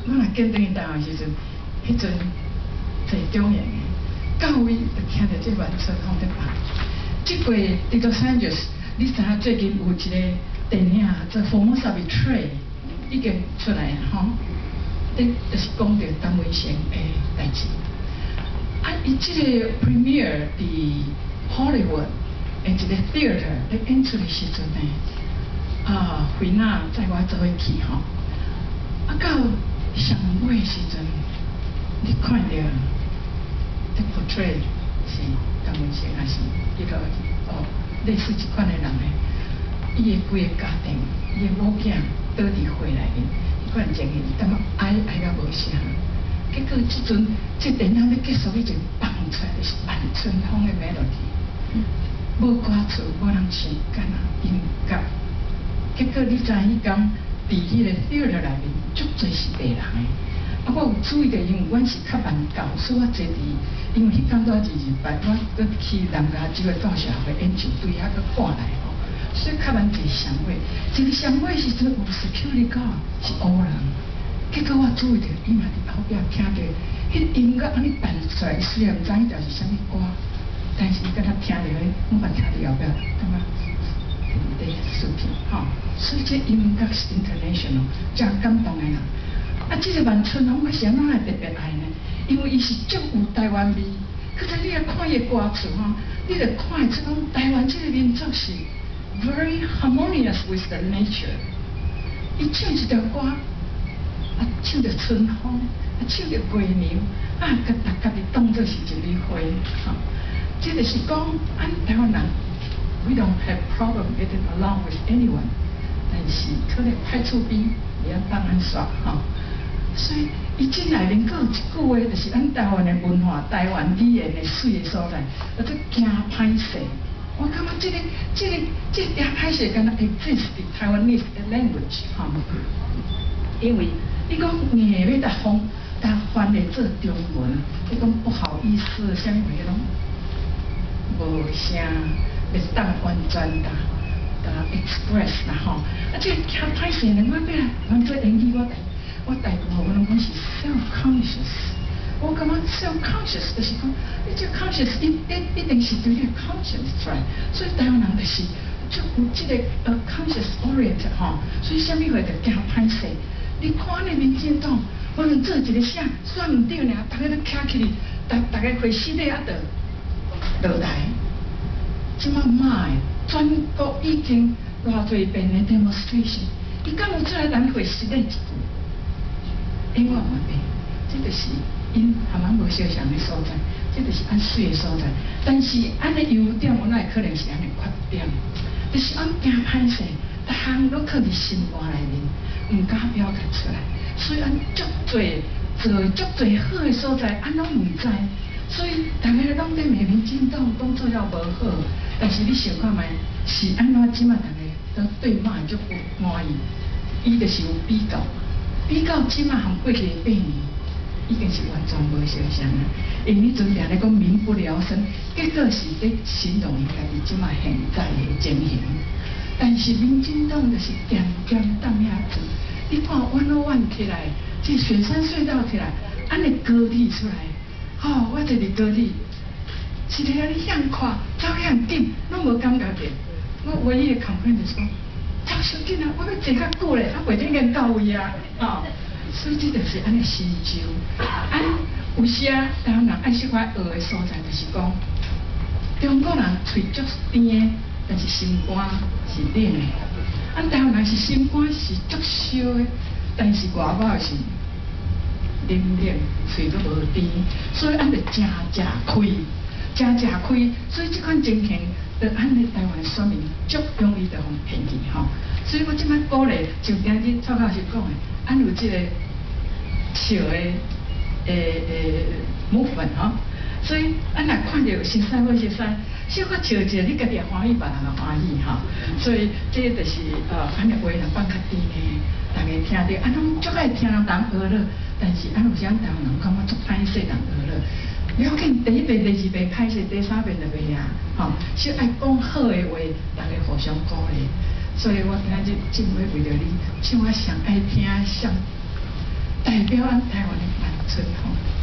我若见等于台湾时阵，迄阵在中原到位就听到这原春风在放。这回伫Los Angeles，你知影最近有一个电影叫《Formosa Betrayal》已经出来啊吼，就是讲到陈文成的代志。啊，伊这个 premiere 伫 Hollywood 的一个 theater 咧演出的时阵呢，惠娜载我做伙去吼，啊到上尾的时阵，你看到这 portray 是陈文成还是迄个类似这款的人呢？伊的规个家庭，伊的某囝倒伫火内面，迄款情形，感觉爱到无啥。结果这电影要结束以前放出来就是万春风的 melody， 无歌词，无人唱，干那音乐。结果你知影伊讲，伫迄个 theater 内面，足侪是白人的。啊，我有注意到，因为阮是较晚到，所以我坐伫，因为迄天拄2日班，我搁去南加州的教社会演唱队遐搁赶来吼，所以较晚坐上尾。一个上尾时阵有 security guard 是黑人。结果我注意到，伊嘛伫后壁听到，迄音乐安尼弹出来，虽然毋知迄条是啥物歌，但是伊敢若听到，我嘛听到后壁，感觉在视频吼，所以这音乐是 international， 真感动的人。啊，这个万春风我是安怎会特别爱呢？因为伊是足有台湾味，可是你来看伊歌词吼，你就看会出讲台湾这个民族是 very harmonious with the nature。伊唱一条歌。啊，唱着春风，啊，唱着月娘，啊，甲大家己当作是一蕊花，吼、这就是讲，咱台湾人 ，we don't have problem getting along with anyone， 但是可能歹厝边也当安煞，吼、所以伊进来面佫有一句话，就是咱台湾的文化、台湾语言的水的所在，叫做惊歹势。我感觉这惊歹势，敢若 exist in Taiwanese language， 吼、因为。你讲硬要甲翻译做中文，你讲不好意思，啥物话拢无啥，袂当完全哒 express 啦吼。啊，这惊歹势呢，我要来换做英语，我大部分拢讲是 self-conscious。我感觉 self-conscious 就是讲，你这 conscious 一定是对你 conscious 出来，所以台湾人就是就有这个conscious orient 吼，所以啥物话就惊歹势。你看那民进党，可能做一个啥选唔对呢，大家都徛起哩，大家会死咧啊，就落来。即摆卖全国已经偌侪遍的 demonstration， 伊敢有出来人会死咧一句？因为我问你，这就是因含咱无相像的所在，这就是咱水的所在。但是咱的优点，我哪可能是咱的缺点？就是俺惊歹势，逐项都靠伫心肝内面。唔敢表达出来，所以咱足侪做足侪好的所在，咱拢唔知，所以大家拢在骂民进党讲做了无好，但是你想看觅，是安怎即马大家都对骂足有满意，伊就是有比较，比较即马含过去的8年，已经是完全无相像啊。因为你阵定咧讲民不聊生，结果是咧形容伊家己即马现在的情形。但是民进党就是点点当遐做，你看弯了弯起来，这雪山隧道起来，安尼高铁出来，吼、我坐伫高铁，是咧你向快，走向紧，拢无感觉着。我唯一的 complaint 就是讲，走伤紧啊，我要坐较久咧，啊袂得经到位啊，吼、所以这就是安尼成就。有时啊，台湾人爱识块学的所在，就是讲，中国人喙足甜的。但是心肝是冷的，咱台湾人是心肝是足烧的，但是外口是冷冷，嘴都无甜，所以咱就真开，所以这款情形，对咱的台湾选民足容易就互骗去吼。所以我即摆鼓励，像今日蔡教授讲的，咱有这个笑的movement吼。所以，咱若看到熟悉或熟悉，小可笑一下，你家己也欢喜，别人也欢喜哈。所以，这就是咱的话若放较甜的，大家听到，拢足爱听人学了，但是有时咱台湾人感觉足歹势人学了。了解第一遍、第二遍歹势，第3遍就袂啊，吼。所以爱讲好的话，大家互相鼓励。所以我今日真为着你，像我上爱听上代表咱台湾的万春吼。